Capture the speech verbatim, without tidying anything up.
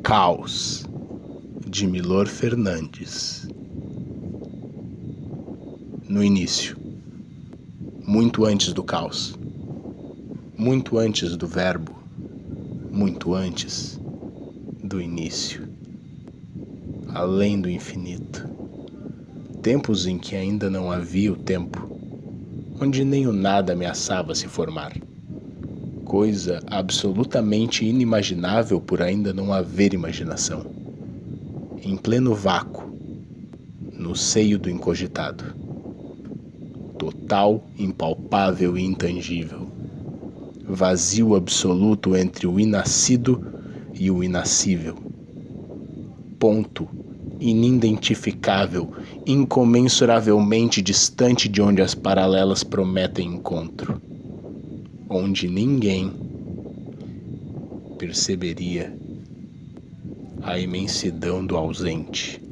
Caos, de Milor Fernandes. No início, muito antes do caos, muito antes do verbo, muito antes do início, além do infinito, tempos em que ainda não havia o tempo, onde nem o nada ameaçava se formar, coisa absolutamente inimaginável por ainda não haver imaginação, em pleno vácuo, no seio do incogitado, total, impalpável e intangível, vazio absoluto entre o inascido e o inascível, ponto inidentificável, incomensuravelmente distante de onde as paralelas prometem encontro, onde ninguém perceberia a imensidão do ausente.